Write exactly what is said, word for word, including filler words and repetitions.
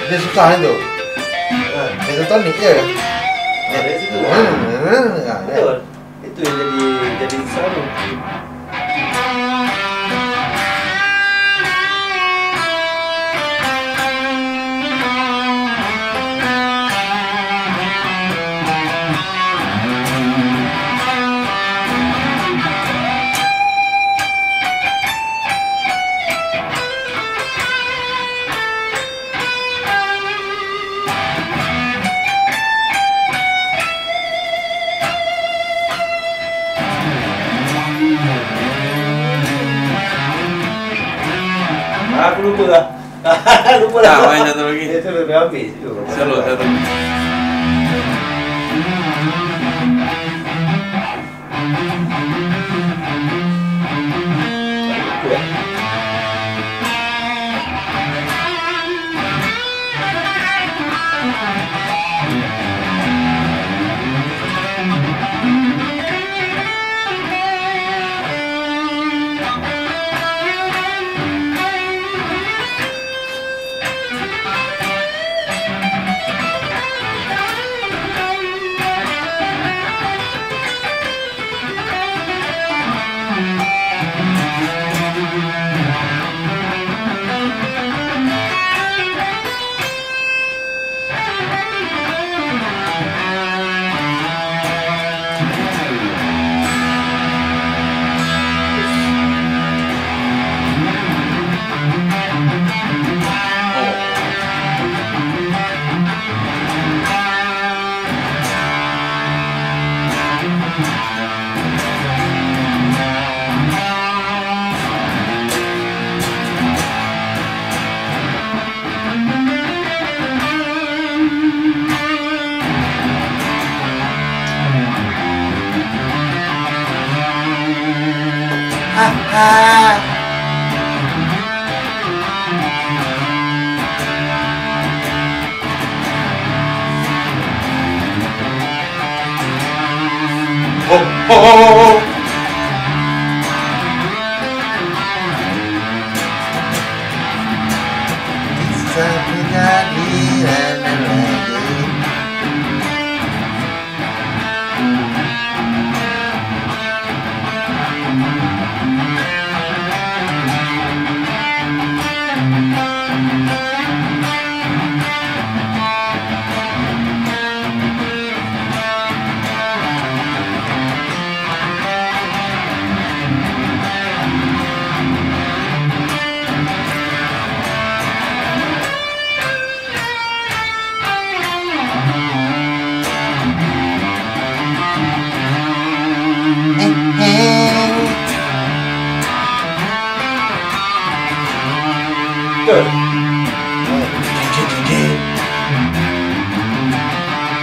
Dia susah itu. Dia tetonik je. Dari situ. Betul. Itu yang jadi jadi selalu. Aku lupa lah. Lupa lah. Tak, main satu lagi. Itu lebih habis tu. Selalu satu. Oh, oh, oh, oh. Bisa menjadi lagi. Betul.